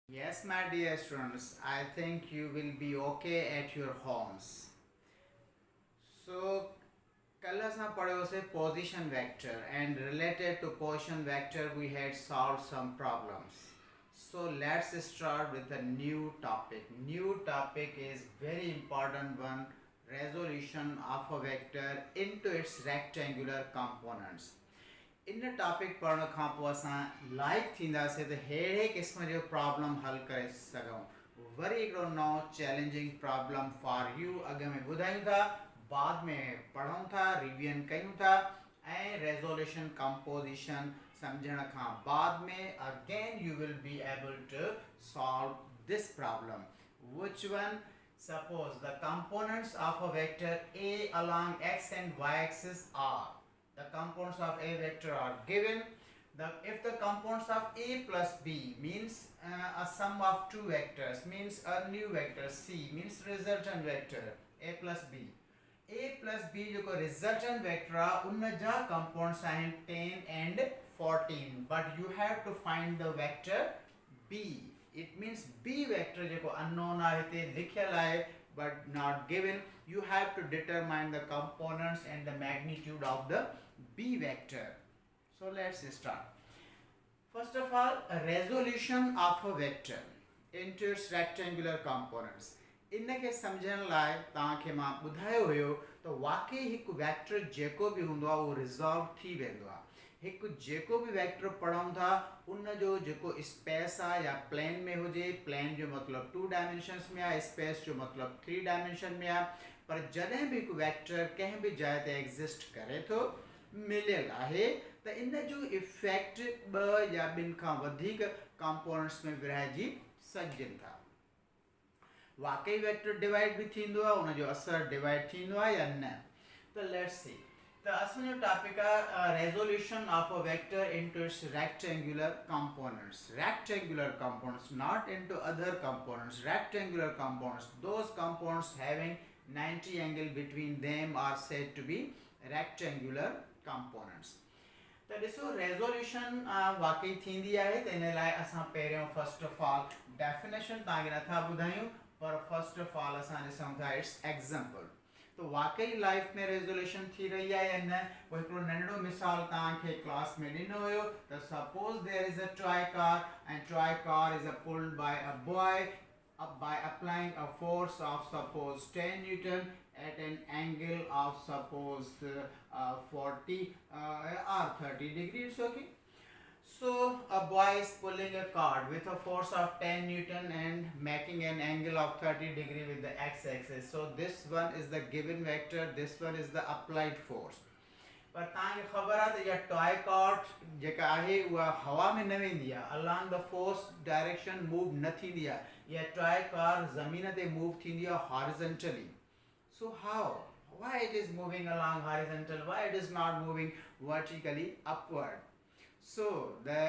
Yes, my dear students, I think you will be okay at your homes. So, कल असां पढ़ियो से position vector and related to position vector we had solved some problems. So let's start with a new topic. New topic is very important one, resolution of a vector into its rectangular components. इन topic पढ़ने खां पोइ असां like थींदासीं त अहिड़े क़िस्म जो problem हल करे सघूं वरी हिकिड़ो नओं चैलेंजिंग प्रॉब्लम फॉर यू अॻ में ॿुधायूं था बाद में पढ़ूं था रिविजन कयूं था ऐं रेज़ोल्यूशन कंपोजिशन सम्झण खां बाद में again you will be able to solve this problem which one. Suppose the components of a vector a along x and y axis are, the components of a vector are given. If the components of a plus b means a sum of two vectors, means a new vector c means resultant vector a plus b. a plus b जो resultant vector आहे उन जा components आहिनि 10 and 14, but you have to find the vector b. It means b vector जो unknown आहे हिते लिखियल आहे but not given. You have to determine the components and the magnitude of the b vector. So let's start. First of all, a resolution of a vector into its rectangular components. इनके सम्झण लाइ तव्हांखे मां ॿुधायो हुयो त वाकई हिकु वेक्टर जेको बि हूंदो आहे उहो रिज़ॉल्व थी वेंदो आहे हिकु जेको बि वेक्टर पढ़ूं था उन जो जेको स्पेस आहे या प्लेन में हुजे प्लेन जो मतिलबु 2 डायमेंशन्स में आहे स्पेस जो मतिलबु 3 डायमेंशन में आहे पर जॾहिं बि हिकु वेक्टर कंहिं बि जाइ ते एग्ज़िस्ट करे थो मिलियल आहे त इन जो इफेक्ट ॿ या ॿिनि खां वधीक कंपोनेंट्स में विरहाइजी सघजनि था वाकई वेक्टर डिवाइड भी थींदो आहे उन जो असर डिवाइड थींदो आहे या न त लेट्स सी त असांजो टॉपिक आहे resolution of a vector into its rectangular components not into other components rectangular components those components having 90 angle between them are said to be rectangular components त ॾिसो रेज़ोल्यूशन वाकई थींदी आहे त इन लाइ असां पहिरियों फर्स्ट ऑफ ऑल डेफिनेशन तव्हांखे नथा ॿुधायूं पर फर्स्ट ऑफ ऑल असां ॾिसूं था इट्स एग्जांपल तो वाकई लाइफ में रेज़ोल्यूशन थी रही है या न वो हिकिड़ो नंढड़ो मिसाल तव्हांखे क्लास में ॾिनो हुयो त suppose there is a toy car and toy car is pulled by a boy by applying a force of suppose 10 newton at an angle of suppose 40 or 30 degrees. Okay, so a boy is pulling a cart with a force of 10 newton and making an angle of 30 degree with the x-axis. So this one is the given vector, this one is the applied force. पर तव्हांखे ख़बर आहे त इहा toy cart जेका आहे उहा हवा में न वेंदी आहे along the force direction move न थींदी आहे इहा टॉय कार ज़मीन ते मूव थींदी आहे horizontally so how why it is moving along horizontal, why it is not moving vertically upward? So the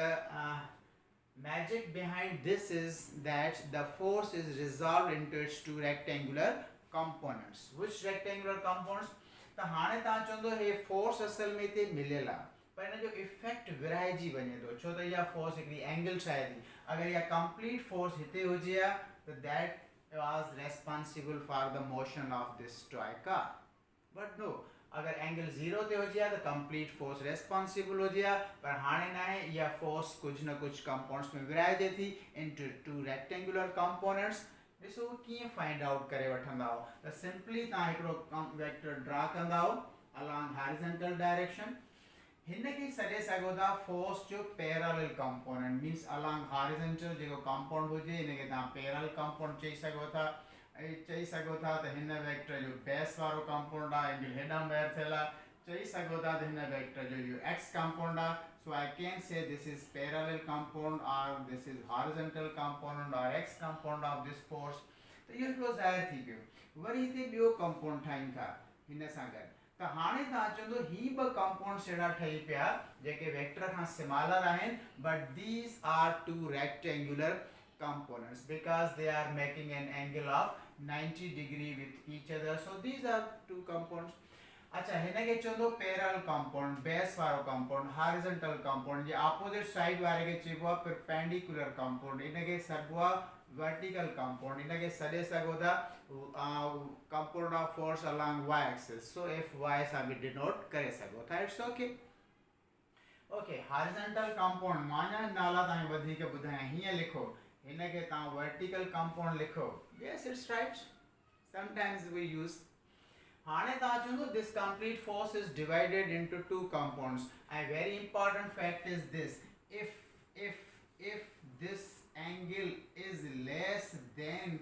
magic behind this is that the force is resolved into its two rectangular components. Which rectangular components? त हाणे तव्हां चवंदो हे force असल में हिते मिलियल आहे पर हिन जो इफेक्ट विरहाइजी वञे थो छो त इहा फोर्स हिकिड़ी एंगल ठाहे थी अगरि इहा कंप्लीट फोर्स हिते हुजे हा त that was responsible for the motion of this toy car but no अगर एंगल 0 ते हुजे हा त कंप्लीट फोर्स रेस्पॉन्सिबल हुजे हा पर हाणे न आहे इहा फोर्स कुछ न कुछ कंपोनेंट्स में विरहाइजे थी इनटू टू रेक्टेंगुलर कंपोनेंट्स ॾिसो कीअं फाइंड आउट करे वठंदा त सिंपली तव्हां हिकिड़ो वेक्टर ड्रा कंदा अलॉन्ग हॉरिज़ॉन्टल डायरेक्शन हिनखे सॾे सघो था फोर्स जो parallel component means along horizontal जेको कंपाउंड हुजे हिनखे तव्हां पैरेलल कंपाउंड चई सघो था त हिन वेक्टर जो बेस वारो कंपाउंड आहे एंगल हेॾां ॿाहिरि थियल आहे चई सघो था त हिन वेक्टर जो इहो एक्स कंपाउंड आहे so I can say this is parallel compound or this is horizontal component or x compound of this force तो ये हिकिड़ो ज़ाहिर थी पियो वरी हिते ॿियो कंपाउंड ठाहियूं था हिन सां गॾु त हाणे तव्हां चवंदो ही ॿ कंपाउंड्स अहिड़ा ठही पिया जेके वेक्टर खां सिमिलर आहिनि but these are two rectangular components because they are making an angle of 90 degree with each other, so these are two compounds. अच्छा हिनखे चवंदो पैरेलल कंपाउंड, बेस वारो कंपाउंड, हॉरिजॉन्टल कंपाउंड, जे ऑपोजिट साइड वारे खे चइबो आहे परपेंडिकुलर कंपाउंड, इनखे सॾिबो आहे वर्टिकल कंपाउंड, इनखे सॾे सघो था compound of force along y axis, so F Y सां बि डिनोट करे सघो था, it's okay. Okay horizontal compound माना नाला ताईं वधीक ॿुधायां, हीअं लिखो, हिनखे तव्हां वर्टिकल कंपाउंड लिखो, yes it's right, sometimes we use. हाणे तव्हां चवंदो this complete force is divided into two compounds, and very important fact is this, if this angle is less than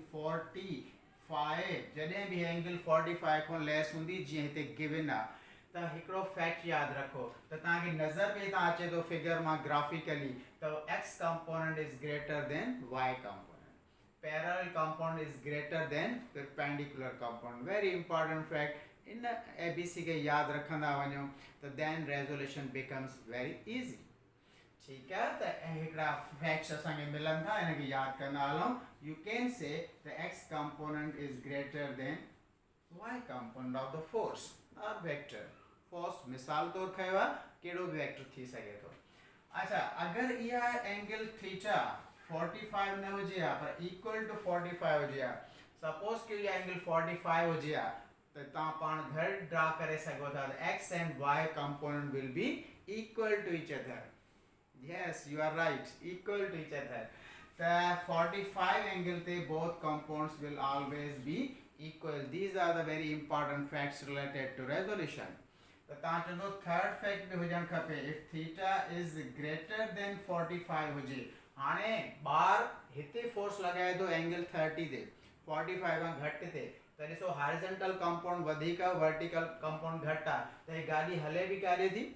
45, जॾहिं भी एंगल 45 खां लेस हूंदी, जीअं हिते गिवन आहे, त हिकिड़ो फैक्ट यादि रखो, त तव्हांखे नज़र में तव्हां अचे थो फिगर मां ग्राफिकली, त x component is greater than y component, parallel compound is greater than perpendicular compound, very important fact, इन ABC के याद रखंदा वञो त then resolution becomes very easy. ठीक है, तो हिकड़ा फैक्ट्स असांखे मिलन था, इनके याद कंदा हलूं। You can say the x component is greater than y component of the force और वेक्टर, फोर्स मिसाल तौर खयो आहे, केड़ो भी वेक्टर थी सके तो। अच्छा अगर यह एंगल थीटा 45 न हुजे आ पर इक्वल टू 45 हुजे आ, सपोज कि यह एंगल 45 हुजे आ, तो ता पाण घर ड्रा करे सको था, x and y component will be equal to each other, yes you are right, equal to each other, the 45 angle te both compounds will always be equal, these are the very important facts related to resolution। तो तव्हां चवंदो third fact भी हुजण खपे, if theta is greater than 45 हुजे, हाणे ॿार हिते फोर्स लॻाए थो एंगल 30 ते, 45 खां घटि ते, त ॾिसो हॉरिजॉन्टल कंपाउंड वधीक, वर्टिकल कंपाउंड घटि आहे, त ही गाॾी हले भी काॾे थी,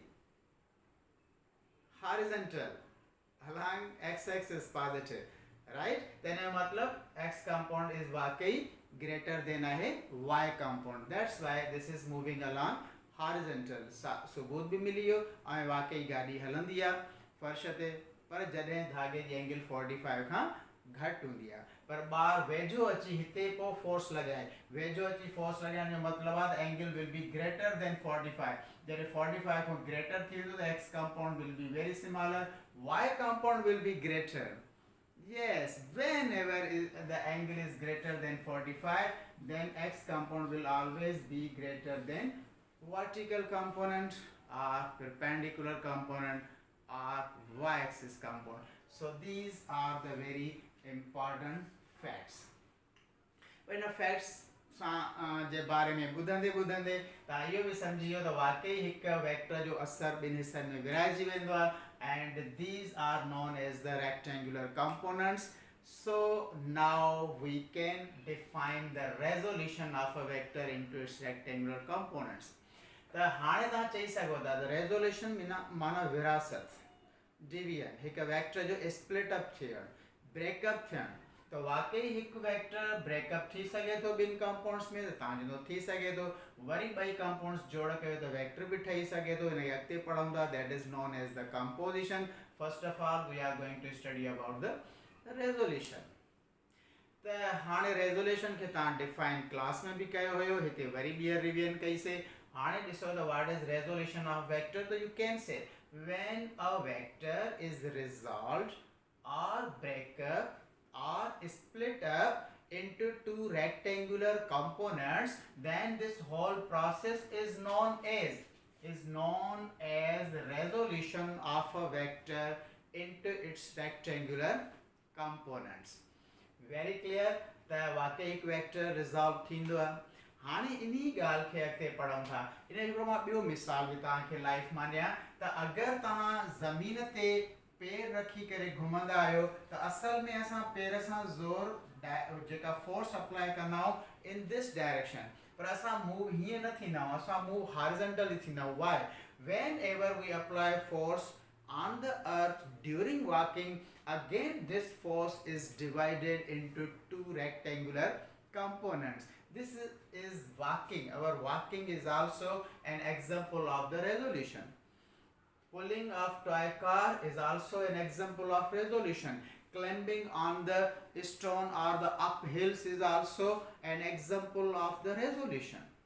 horizontal along x axis positive, right, then मतलब x compound is वाकई greater than है y compound, that's why this is moving along horizontal, सबूत भी मिली हो ऐं वाकई गाड़ी हलंदी आहे फर्श ते, पर जॾहिं धागे जी एंगल 45 खां घटि हूंदी आहे, पर ॿार वेझो अची हिते पोइ फोर्स लॻाए, वेझो अची फोर्स लॻाइण जो मतिलबु आहे त angle will be greater than 45, जॾहिं 45 खां ग्रेटर थी वेंदो त x compound will be very similar, y compound will be greater, yes whenever the angle is greater than 45, then x compound will always be greater than vertical component or perpendicular component or y axis component, so these are the very important facts। इन facts जे बारे में ॿुधंदे ॿुधंदे तव्हां इहो बि सम्झी वियो त वाकई हिकु वेक्टर जो असर ॿिनि हिस्सनि में विरहाइजी वेंदो आहे, and these are known as the rectangular components। So now we can define the resolution of a vector into its rectangular components। त हाणे तव्हां चई सघो था त रेजोल्यूशन माना विरासत, डिवीजन, हिकु वेक्टर जो स्प्लिट अप थियणु, ब्रेकअप थियणु, तो वाकई हिकु वेक्टर ब्रेकअप थी सके तो ॿिनि कंपाउंड्स में, त तव्हां चवंदो थी सके तो, वरी ॿई कंपाउंड्स जोड़ कयो त वेक्टर भी ठही सके तो, हिनखे अॻिते पढ़ंदा, that is known as the composition. First of all we are going to study about the resolution. त हाणे रेजोल्यूशन खे तव्हां डिफाइन क्लास में भी कयो हुयो, हिते वरी ॿीहर रिवीजन कईसीं। हाणे ॾिसो त what is resolution of vector, तो you can say when a vector is resolved और break up or split up into two rectangular components, then this whole process is known as resolution of a vector into its rectangular components। very clear, त वाकई एक vector resolve थींदो आहे। हाणे इन्ही ॻाल्हि खे अॻिते पढ़ूं था, इन हिकिड़ो मां ॿियो मिसाल बि तव्हांखे लाइफ मां ॾियां, त अगरि तव्हां ज़मीन ते पैर रखी करे घुमंदा आहियो त असल में असां पैर सां ज़ोर जेका फोर्स अप्लाई कंदा आहियूं इन दिस डायरेक्शन, पर असां मूव हीअं न थींदा आहियूं, असां मूव हॉरिजॉन्टली थींदा आहियूं। Why? Whenever we apply force on the earth during walking, again this force is divided into two rectangular components। this is walking, our walking is also an example of the resolution। Pulling of toy car is also an example of resolution। Climbing on the stone or the uphills is also an example of the resolution।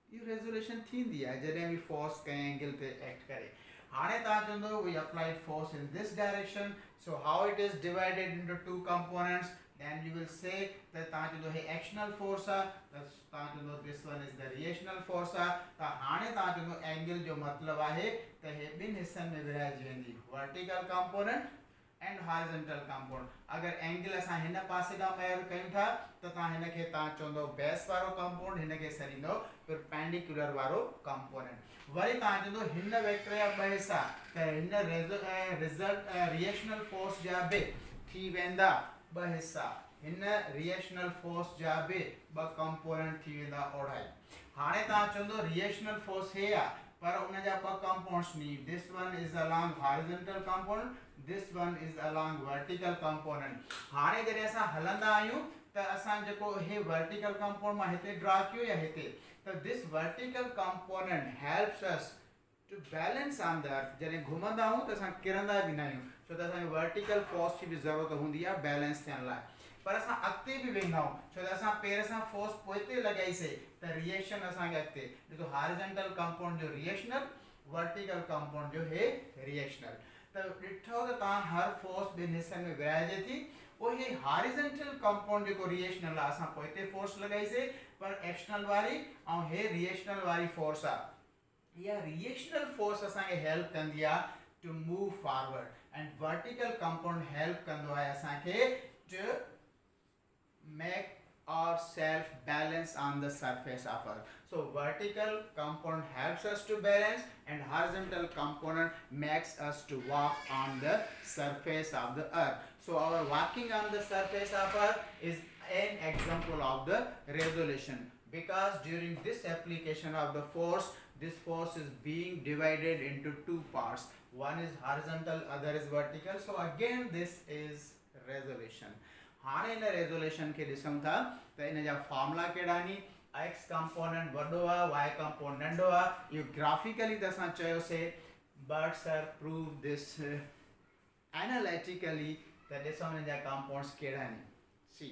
ये resolution थींदी आहे जॾहिं बि force कंहिं angle ते act करे हाणे तव्हां चवंदो we applied force in this direction so how it is divided into two components then you will say that तव्हां चवंदो हे एक्शनल फोर्स आहे त तव्हां चवंदो this one is the reactional force आहे त हाणे तव्हां चवंदो एंगल जो मतिलबु आहे त हे ॿिनि हिस्सनि में विरहाइजी वेंदी vertical component and horizontal component अगर एंगल असां हिन पासे ॾांहुं मेजर कयूं था त तव्हां हिन खे तव्हां चवंदो बेस वारो कंपोनेंट हिन खे सॾींदो परपेंडिकुलर वारो कंपोनेंट वरी तव्हां चवंदो हिन वेक्टर जा ॿ हिस्सा त हिन रिजल्ट रिएक्शनल फोर्स जा बि थी वेंदा ॿ हिस्सा हिन रिएक्शनल फोर्स जा बि ॿ कंपोनेंट थी वेंदा ओढ़ाई हाणे तव्हां चवंदो रिएक्शनल फोर्स हे आहे पर उन जा ॿ कंपोनेंट्स नी this one is along horizontal component this one is along vertical component हाणे जॾहिं असां हलंदा आहियूं त असां जेको हे वर्टिकल कंपोनेंट मां हिते ड्रा कयो या हिते त this vertical component helps us to balance on the earth जॾहिं घुमंदा आहियूं त असां किरंदा बि न आहियूं छो त असांखे वर्टिकल फोर्स जी बि ज़रूरत हूंदी आहे बैलेंस थियण लाइ पर असां अॻिते बि वेंदा आहियूं छो त असां पेर सां फोर्स पोइते लॻाईसीं त रिएक्शन असांखे अॻिते ॾिसो हॉरिजॉन्टल कंपाउंड जो रिएक्शनल वर्टिकल कंपाउंड जो हे रिएक्शनल त ॾिठो त तव्हां हर फोर्स ॿिनि हिस्सनि में विराइजे थी पोइ हे हॉरिजॉन्टल कंपाउंड जेको रिएक्शनल आहे असां पोइते फोर्स लॻाईसीं पर एक्शनल वारी ऐं हे रिएक्शनल वारी फोर्स आहे इहा रिएक्शनल फोर्स असांखे हेल्प कंदी आहे to move forward and vertical compound help kando hai asanke to make ourself balance on the surface of earth so vertical compound helps us to balance and horizontal component makes us to walk on the surface of the earth so our walking on the surface of earth is an example of the resolution because during this application of the force this force is being divided into two parts one is horizontal other is vertical so again this is resolution हाणे इन resolution खे ॾिसूं था त इन जा formula कहिड़ा नी x component वॾो आहे y component नंढो आहे इहो ग्राफिकली त असां चयोसीं but sir prove this analytically त ॾिसूं इन जा कंपाउंड्स कहिड़ा नी see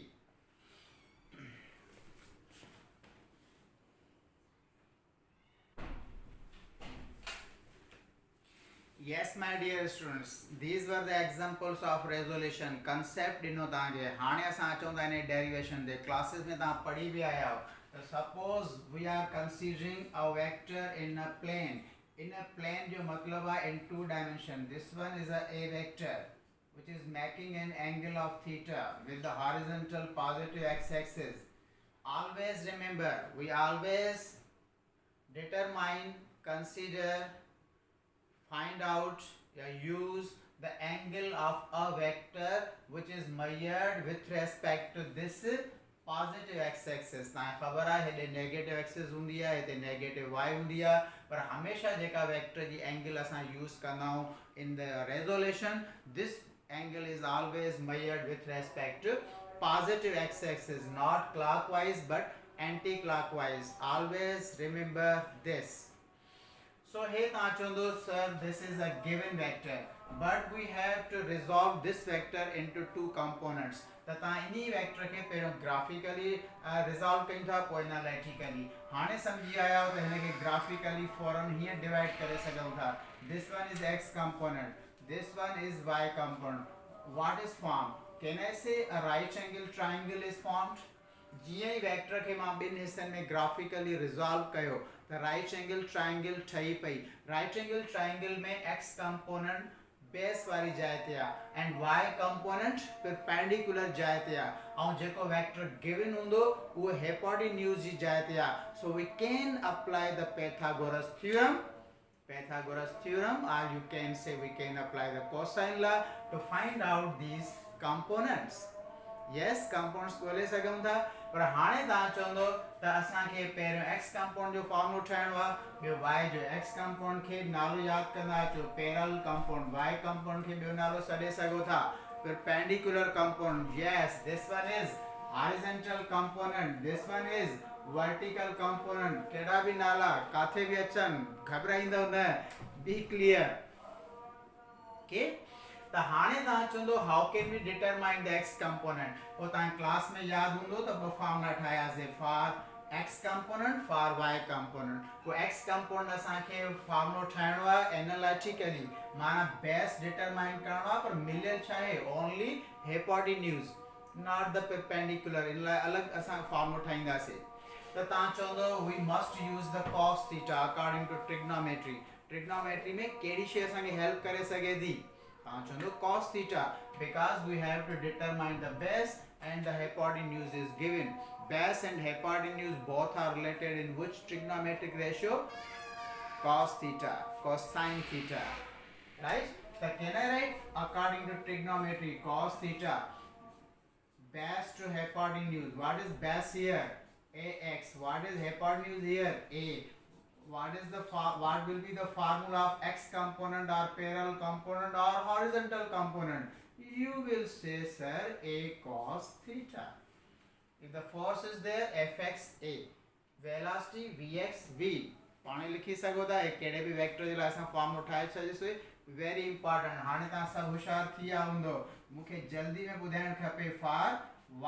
Yes, my dear students, these were the examples of resolution. Concept ॾिनो तव्हांखे हाणे असां अचूं था इन डेरिवेशन ते क्लासेस में तव्हां पढ़ी भी आया हो त suppose we are considering a vector in a plane जो मतलब है in two dimension. This one is a vector which is making an angle of theta with the horizontal positive x-axis. Always remember, we always determine, consider, find out use the angle of a vector which is measured with respect to this positive x-axis ना खबर है हेडे negative axis हुंदी है हेडे negative y हुंदी है पर हमेशा जेका vector जी angle असां use करना हो in the resolution this angle is always measured with respect to positive x-axis not clockwise but anti-clockwise always remember this. So here Tachando sir this is a given vector but we have to resolve this vector into two components तथा इन्हीं vector के पहिरों graphically resolve कयूं था पोइ analytically हाणे समझी आया हो त हिन खे graphically फौरन हीअं divide करे सघूं था this one is x component this one is y component what is formed can I say a right angle triangle is formed जीअं ई वेक्टर खे मां ॿिनि हिस्सनि में ग्राफिकली रिज़ॉल्व कयो त राइट एंगल ट्रायंगल ठही पई राइट एंगल ट्रायंगल में एक्स कंपोनेंट बेस वारी जाइ ते आहे एंड वाई कंपोनेंट परपेंडिकुलर जाइ ते आहे ऐं जेको वेक्टर गिवन हूंदो उहो हिपोटेन्यूज जी जाइ ते आहे so we can apply the Pythagoras theorem or you can say we can apply the cosine law to find out these components. Yes, compounds ॻोल्हे सघूं था पर हाणे तव्हां चवंदो त असांखे पहिरियों x कंपाउंड जो फॉर्मूलो ठाहिणो आहे ॿियो y जो x कंपाउंड खे नालो यादि कंदा अचो पैरेलल कंपाउंड y कंपाउंड खे ॿियो नालो सॾे सघो था perpendicular compound yes this one is horizontal component this one is vertical component कहिड़ा बि नाला काथे बि अचनि घबराईंदव न बी क्लियर ओके त हाणे तव्हां चवंदो how can we determine the x component पोइ तव्हां क्लास में यादि हूंदो त ॿ फॉर्मूला ठाहियासीं for x component for y component को x component असांखे फॉर्मूलो ठाहिणो आहे एनालिटिकली माना बेस डिटरमाइन करणो आहे पर मिलियल छा आहे only hypotenuse not the perpendicular इन लाइ अलग असां फॉर्मूलो ठाहींदासीं त तव्हां चवंदो we must use the cos theta according to trigonometry में कहिड़ी शइ असांखे हेल्प करे सघे थी तव्हां चवंदो cos theta because we have to determine the base and the hypotenuse is given. Base and hypotenuse both are related in which trigonometric ratio? Cos theta, cosine theta. Right? So can I write according to trigonometry cos theta base to hypotenuse? What is base here? Ax. What is hypotenuse here? A. What will be the formula of x component or parallel component or horizontal component? You will say, sir, a cos theta. If the force is there, fx a, velocity vx v. पाणी लिखी सघो था कहिड़े बि vector जे लाइ असां form ठाहे छॾीसीं very important हाणे तव्हां सभु होशियार थी विया हूंदो मूंखे जल्दी में ॿुधाइणु खपे for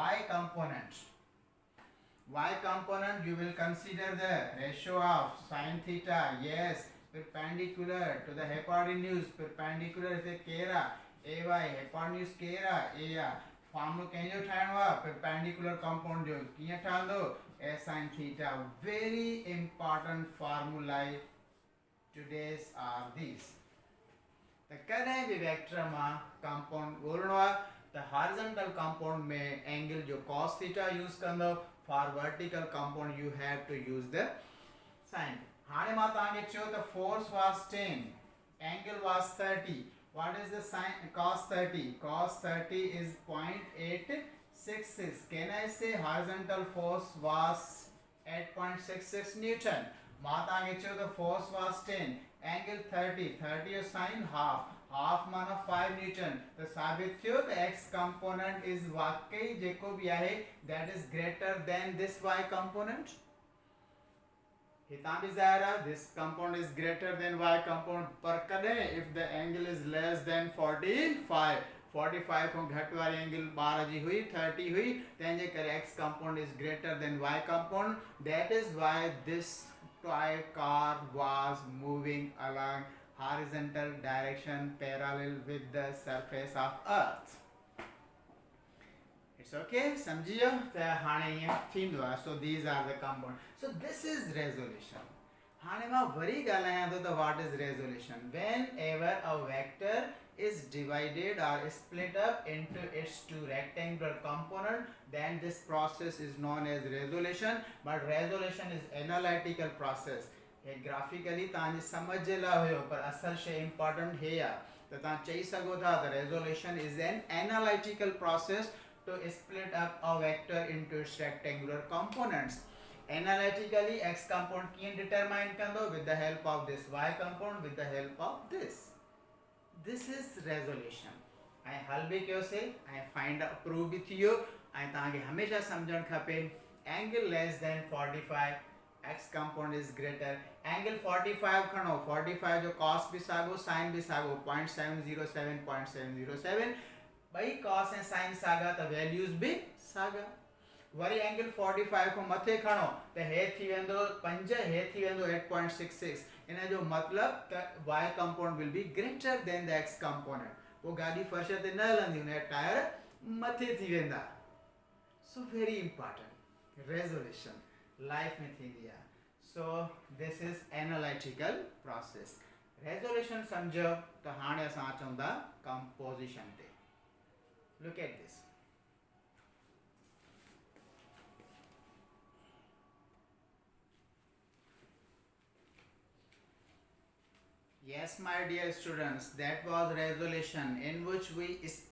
y component you will consider the ratio of sin theta yes perpendicular to the hypotenuse perpendicular is a kera ay hypotenuse kera a फॉर्मूलो कंहिंजो ठाहिणो आहे परपेंडिकुलर कंपाउंड जो कीअं ठहंदो a sin theta very important formulae today's are these त कॾहिं बि vector मां कंपाउंड ॻोल्हणो आहे त हॉरिजॉन्टल कंपाउंड में एंगल जो cos थीटा यूज़ कंदो for vertical compound you have to use the sin हाणे मां तव्हांखे चयो त force was 10 angle was 30 what is the sin cos 30 cos 30 is 0.866 can I say horizontal force was 8.66 newton मां तव्हांखे चयो त force was 10 angle 30 जो sin half माना 5 न्यूटन तो साबित थियो त x component is वाकई जेको भी आहे that is greater than this y component हितां भी ज़ाहिर आहे this component is greater than y component पर कॾहिं if the angle is less than 45 खां घटि वारी एंगल 12 जी हुई 30 हुई तंहिंजे करे x component is greater than y component that is why this toy car was moving along horizontal direction parallel with the surface of earth it's okay samjhiyo ta hane ye thindo आहे so these are the components so this is resolution hane ma vari galaya to the what is resolution whenever a vector is divided or split up into its two rectangular component then this process is known as resolution but resolution is analytical process graphically तव्हांजी समझ जे लाइ हुयो पर असल शइ important हे आहे त तव्हां चई सघो था त resolution is an analytical process to split up a vector into its rectangular components analytically x component कीअं डिटरमाइन कंदो with the help of this y component with the help of this is resolution ऐं हल बि कयोसीं ऐं find prove बि थियो ऐं तव्हांखे हमेशह सम्झणु खपे angle less than 45 x component is greater angle 45 खणो 45 जो cos भी सागो sin भी सागो 0.707 भाई cos ऐं sin सागा त values भी सागा वरी angle 45 को मथे खणो त हे थी वेंदो 5 हे थी वेंदो 8.66 इन जो मतलब त y component will be greater than the x component वो गाड़ी फर्श ते न हलंदी उन टायर मथे थी वेंदा so very important resolution life में थींदी आहे so this is analytical process resolution समझो त हाणे असां अचूं था composition ते look at this yes my dear students that was resolution in which we